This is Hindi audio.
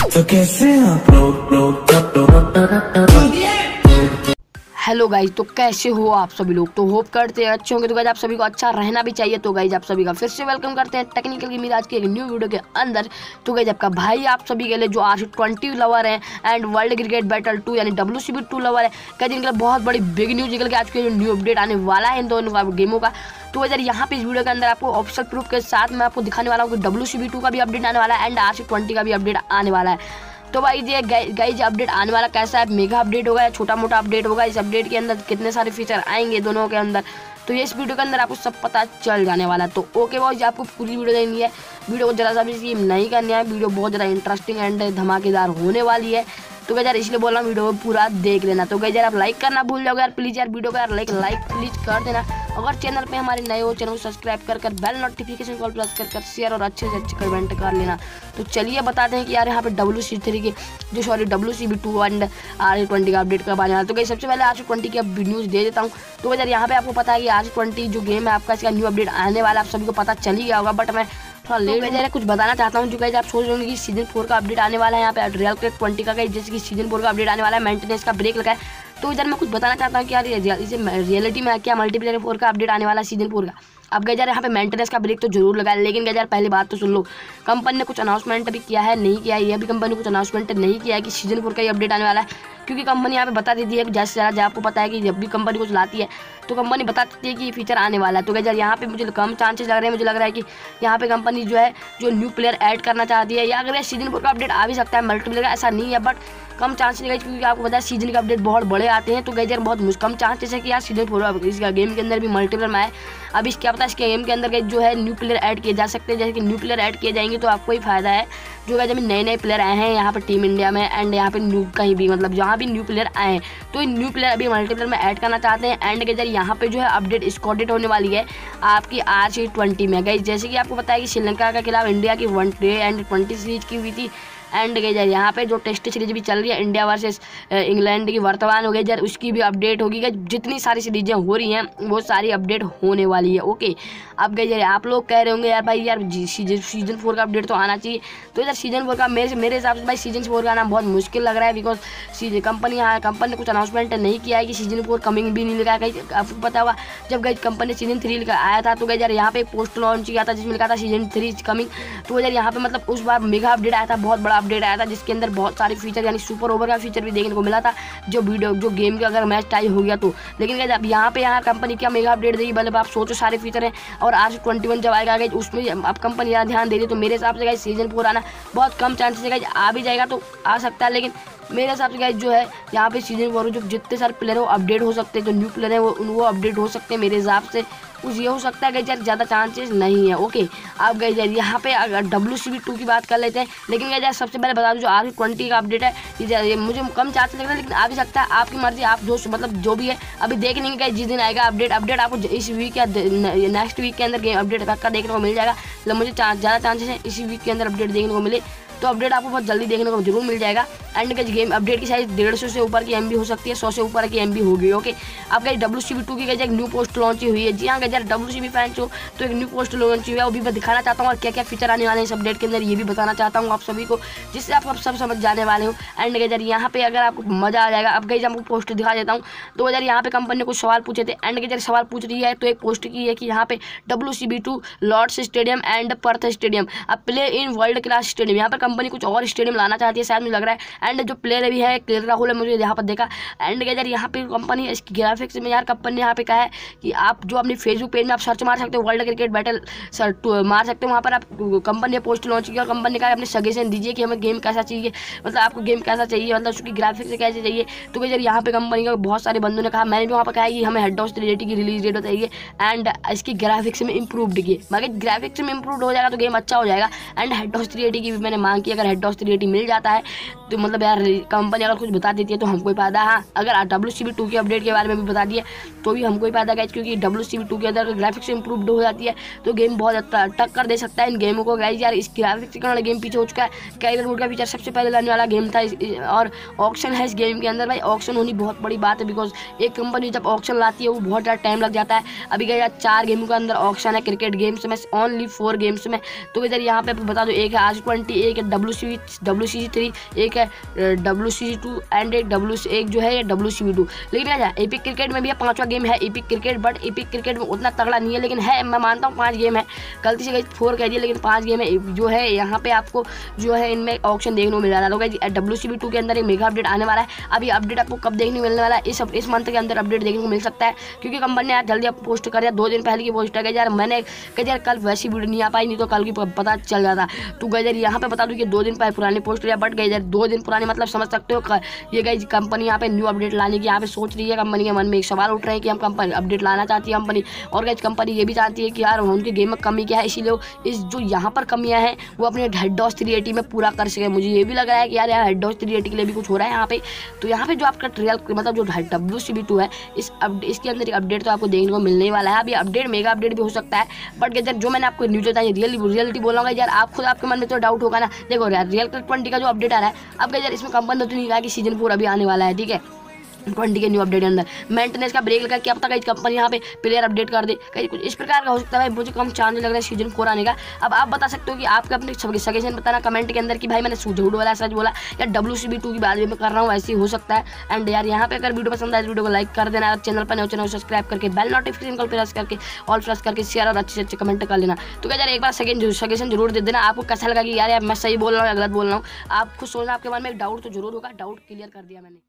तो कैसे आप हेलो गाइज, तो कैसे हो आप सभी लोग। तो होप करते हैं अच्छे होंगे। तो गाइज आप सभी को अच्छा रहना भी चाहिए। तो गाइज आप सभी का फिर से वेलकम करते हैं टेक्निकल की आज की एक न्यू वीडियो के अंदर। तो गाइज आपका भाई आप सभी के लिए जो RC20 लवर है एंड वर्ल्ड क्रिकेट बैटल 2 यानी WCB2 लवर है, गाइज इनके लिए बहुत बड़ी बिग न्यूज निकल के आज के जो न्यू अपडेट आने वाला है इन दोनों गेमों का। तो यार यहाँ पे इस वीडियो के अंदर आपको ऑफिशियल प्रूफ के साथ मैं आपको दिखाने वाला हूँ कि WCB2 का भी अपडेट आने वाला है एंड RC20 का भी अपडेट आने वाला है। तो भाई ये गाइज अपडेट आने वाला कैसा है, मेगा अपडेट होगा या छोटा मोटा अपडेट होगा, इस अपडेट के अंदर कितने सारे फीचर आएंगे दोनों के अंदर, तो ये इस वीडियो के अंदर आपको सब पता चल जाने वाला है। तो ओके बॉयज, आपको पूरी वीडियो देखनी है, वीडियो को जरा सा भी स्किप नहीं करनी है, वीडियो बहुत ज़्यादा इंटरेस्टिंग एंड धमाकेदार होने वाली है। तो गाइस यार इसलिए बोल रहा हूँ वीडियो को पूरा देख लेना। तो गाइस यार आप लाइक करना भूल जाओगे यार, प्लीज़ यार वीडियो को यार लाइक प्लीज़ कर देना। अगर चैनल पे हमारे नए हो चैनल को सब्सक्राइब कर बेल नोटिफिकेशन कॉल प्रेस कर शेयर और अच्छे से अच्छे कमेंट कर लेना। तो चलिए बताते हैं कि यार यहाँ पे WCB3 के WCB2 एंड RC20 का अपडेट कब आने वाला है। तो गाइस सबसे पहले RC20 की अब न्यूज़ दे देता हूँ। तो गाइस यार यहाँ पे आपको पता है कि RC20 जो गेम है आपका, इसका न्यू अपडेट आने वाला है, आप सभी को पता चल ही गया होगा, बट मैं थोड़ा लेट हो जाएगा। कुछ बताना चाहता हूँ जो गाइस आप सोच रहे होंगे कि सीजन 4 का अपडेट आने वाला है यहाँ पे रियल क्रिकेट 20 का, जैसे कि सीजन 4 का अपडेट आने वाला है, मेंटेनेंस का ब्रेक लगा है। तो इधर मैं कुछ बताना चाहता हूँ कि यार इसे रियलिटी में क्या मल्टीप्लेयर 4 का अपडेट आने वाला है सीजन 4 का। अब गए यार यहाँ पे मेंटेनेंस का ब्रेक तो जरूर लगा है, लेकिन गए यार पहली बात तो सुन लो, कंपनी ने कुछ अनाउंसमेंट अभी किया है नहीं किया है, ये भी कंपनी ने कुछ अनाउंसमेंट नहीं किया है कि सीजन 4 का ही अपडेट आने वाला है, क्योंकि कंपनी यहाँ पे बता देती है कि जैसे आपको पता है कि जब भी कंपनी कुछ लाती है तो कंपनी बता देती है कि फीचर आने वाला है। तो यार यहाँ पे मुझे कम चांसेस लग रहे हैं, मुझे लग रहा है कि यहाँ पे कंपनी जो है जो न्यू प्लेयर ऐड करना चाहती है, या अगर सीजन 4 का अपडेट आ भी सकता है मल्टीप्लेयर का, ऐसा नहीं है, बट कम चांसेस है क्योंकि आपको पता है सीजन का अपडेट बहुत बड़े आते हैं। तो गई यार बहुत कम चांसेस है कि यार सीजन 4 इसका गेम के अंदर भी मल्टीप्लेयर में आए। अब इस क्या पता है इसके गेम के अंदर जो है न्यू प्लेयर ऐड किए जा सकते हैं, जैसे कि न्यू प्लेयर ऐड किए जाएंगे तो आपको ही फायदा है। जो है जब नए प्लेयर आए हैं यहाँ पर टीम इंडिया में एंड यहाँ पे न्यू कहीं भी मतलब जहाँ भी न्यू प्लेयर आए हैं तो न्यू प्लेयर अभी मल्टीप्लेयर में ऐड करना चाहते हैं। एंड गई यहाँ पे जो है अपडेट स्क्वाडेड होने वाली है आपकी RC20 में। गई जैसे कि आपको पता है कि श्रीलंका के खिलाफ इंडिया की 1 डे एंड 20 सीरीज की हुई थी, एंड गई यार यहाँ पे जो टेस्ट सीरीज भी चल रही है इंडिया वर्सेस इंग्लैंड की वर्तमान हो गई यार, उसकी भी अपडेट होगी। जितनी सारी सीरीजें हो रही हैं वो सारी अपडेट होने वाली है। ओके, अब गई यार आप लोग कह रहे होंगे यार भाई यार सीजन 4 का अपडेट तो आना चाहिए। तो यार सीजन 4 का मेरे हिसाब से भाई सीजन 4 का आना बहुत मुश्किल लग रहा है, बिकॉज कंपनी ने कुछ अनाउंसमेंट नहीं किया है कि सीजन 4 कमिंग भी नहीं लिखा है। कहीं आपको पता होगा जब गई कंपनी सीजन 3 लिखा आया था तो गई यार यहाँ पे पोस्ट लॉन्च किया था जिसमें लिखा था सीजन 3 कमिंग। तो यार यहाँ पे मतलब उस बार मेगा अपडेट आया था, बहुत बड़ा अपडेट आया था, जिसके अंदर बहुत सारे फीचर यानी सुपर ओवर का फीचर भी देखने को मिला था, जो गेम का अगर मैच टाई हो गया तो। लेकिन अब यहाँ पे कंपनी क्या मेगा अपडेट देगी, मतलब आप सोचो सारे फीचर हैं, और RC21 जब आएगा उसमें अब कंपनी ज़्यादा ध्यान दे रही है। तो मेरे हिसाब से सीजन 4 आना बहुत कम चांसेस है, आ भी जाएगा तो आ सकता है, लेकिन मेरे हिसाब से जो है यहाँ पे सीजन 4 जो जितने सारे प्लेयर हो अपडेट हो सकते हैं, जो न्यू प्लेयर है वो अपडेट हो सकते हैं मेरे हिसाब से। कुछ ये हो सकता है यार ज़्यादा चांसेस नहीं है। ओके, अब गए यार यहाँ पे अगर WCB2 की बात कर लेते हैं, लेकिन यार सबसे पहले बता दूँ जो RC20 का अपडेट है ये मुझे कम चांसेस लग रहा है, लेकिन आ भी सकता है, आपकी मर्जी, आप जो भी है अभी देख लेंगे जिस दिन आएगा अपडेट आपको इस वीक या नेक्स्ट वीक के अंदर गेम अपडेट का देखने को मिल जाएगा। मतलब मुझे ज़्यादा चांसेस है इसी वीक के अंदर अपडेट देखने को मिले, तो अपडेट आपको बहुत जल्दी देखने को जरूर मिल जाएगा। एंड का गेम अपडेट की साइज 150 से ऊपर की MB हो सकती है, 100 से ऊपर की MB होगी। ओके, अब गई WCB2 की एक न्यू पोस्ट लॉन्च हुई है। जी हाँ यार WCB फैंस हो तो एक न्यू पोस्ट लॉन्च हुई है, वो भी मैं दिखाना चाहता हूँ और क्या क्या फीचर आने वाले हैं इस अपडेट के अंदर ये भी बताना चाहता हूँ आप सभी को, जिससे आप सब समझ जाने वाले हो। एंड यार यहाँ पे अगर आपको मजा आ जाएगा। अब गई आपको पोस्ट दिखा देता हूँ। तो यार यहाँ पे कंपनी ने कुछ सवाल पूछे थे, एंड यार सवाल पूछ रही है तो एक पोस्ट की है कि यहाँ पे WCB2 Lord's stadium and Perth stadium अब play in world class stadium, यहाँ पर कंपनी कुछ और स्टेडियम लाना चाहती है शायद मुझे लग रहा है। एंड जो प्लेयर भी है KL राहुल है, मुझे यहाँ पर देखा। एंड यार यहाँ पे कंपनी इसकी ग्राफिक्स में यार कंपनी ने यहाँ पे कहा है कि आप जो अपनी फेसबुक पेज में आप सर्च मार सकते हो वर्ल्ड क्रिकेट बैटल मार सकते हो, वहाँ पर आप कंपनी ने पोस्ट लॉन्च की और कंपनी ने कहा अपने सजेशन दीजिए कि हमें गेम कैसा चाहिए, मतलब आपको गेम कैसा चाहिए, मतलब उसकी ग्राफिक्स कैसे चाहिए। तो यार यहाँ पे कंपनी का बहुत सारे बंदों ने कहा, मैंने भी वहाँ पर कहा कि हमें हेड ऑफ 380 की रिलीज डेट चाहिए एंड इसकी ग्राफिक्स में इंप्रूव्ड की, मगर ग्राफिक्स में इंप्रूव हो जाएगा तो गेम अच्छा हो जाएगा। एंड हेड ऑफ 380 की भी मैंने मांग की, अगर हेड ऑफ 380 मिल जाता है तो मतलब यार कंपनी अगर कुछ बता देती है तो हमको ही फायदा। हाँ, अगर WCB2 के अपडेट के बारे में भी बता दिए तो भी हमको ही फायदा गाइज, क्योंकि WCB2 के अंदर ग्राफिक्स इंप्रूव्ड हो जाती है तो गेम बहुत टक्कर दे सकता है इन गेमों को गाइज। यार इस ग्राफिक्स के कारण गेम पीछे हो चुका है। कैरियर मोड का फीचर सबसे पहले लाने वाला गेम था और ऑक्शन है इस गेम के अंदर। भाई ऑक्शन होनी बहुत बड़ी बात है, बिकॉज एक कंपनी जब ऑक्शन लाती है वो बहुत ज़्यादा टाइम लग जाता है। अभी गया 4 गेमों के अंदर ऑक्शन है क्रिकेट गेम्स में, ओनली 4 गेम्स में। तो इधर यहाँ पे बता दो, एक है RC20, एक है WCG3, एक है WCG2 एंड एक जो है WCV2। लेकिन क्या एपिक क्रिकेट में भी 5वां गेम है epic cricket, but epic cricket में उतना तगड़ा नहीं है, लेकिन है, मैं मानता हूँ 5 गेम है, गलती से 4 कह दिया, लेकिन 5 गेम है जो है। यहाँ पे आपको जो है इनमें ऑप्शन देखने को मिल रहा है। तो गाइस WCV2 के अंदर एक मेगा अपडेट आने वाला है। अभी अपडेट आपको कब देखने को मिलने वाला है, इस मंथ के अंदर अपडेट देखने को मिल सकता है, क्योंकि कंपनी ने यार जल्दी आप पोस्ट कर दिया, 2 दिन पहले की पोस्ट है यार। मैंने कहा यार कल वैसी वीडियो नहीं आ पाई, नहीं तो कल की पता चल जाता। तो गाइस यहाँ पे बता दूँ कि 2 दिन पहले पुरानी पोस्ट किया, बट गाइस 2 दिन पुरानी मतलब समझ सकते हो। ये गाइस कंपनी यहाँ पे न्यू अपडेट लाने की यहाँ पे सोच रही है। कंपनी के मन में एक सवाल उठ रहे हैं कि हम कंपनी अपडेट लाना चाहती है कंपनी, और गाइस कंपनी ये भी चाहती है कि यार उनके गेम में कमी क्या है, इसीलिए इस जो यहाँ पर कमियाँ हैं वो अपने हेडडॉस 380 में पूरा कर सके। मुझे ये भी लग रहा है कि यार हेडडॉस 380 के लिए भी कुछ हो रहा है यहाँ पे। तो यहाँ पे जो आपका रियल मतलब जो WCV2 है इसके अंदर एक अपडेट तो आपको देखने को मिलने वाला है। अभी अपडेट मेगा अपडेट भी हो सकता है, बट यार जो मैंने आपको न्यूज़ बताई रियलिटी बोल रहा हूँ यार, आप खुद आपके मन में तो डाउट होगा ना। देखो यार रियल 20 का जो अपडेट आ रहा है, अब यार इसमें कंपनी तो नहीं कहा कि सीजन 4 अभी आने वाला है, ठीक है। 20 के न्यू अपडेट के अंदर मेंटेनेंस का ब्रेक लगा, क्या पता कहीं कंपनी यहाँ पे प्लेयर अपडेट कर दे, कहीं कुछ इस प्रकार का हो सकता है। मुझे कम चांस लग रहा है सीजन 4 आने का। अब आप बता सकते हो कि आपके अपने सजेशन बताना कमेंट के अंदर कि भाई मैंने झूठ बोला सच बोला, या WCV2 की बात भी मैं कर रहा हूँ, ऐसे ही हो सकता है। एंड यार यहाँ पे अगर वीडियो पसंद आए वीडियो को लाइक कर देना, चैनल पर चैनल को सब्सक्राइब करके बेल नोटिफिकेशन को प्रेस करके ऑल प्रेस करके शेयर और अच्छे अच्छे कमेंट कर लेना। तो क्या यार एक बार सजेशन जरूर दे देना, आपको कैसा लगा कि यार मैं सही बोल रहा हूँ या गलत बोल रहा हूँ। आप खुद सोचना, आपके मन में एक डाउट तो जरूर होगा, डाउट क्लियर कर दिया मैंने।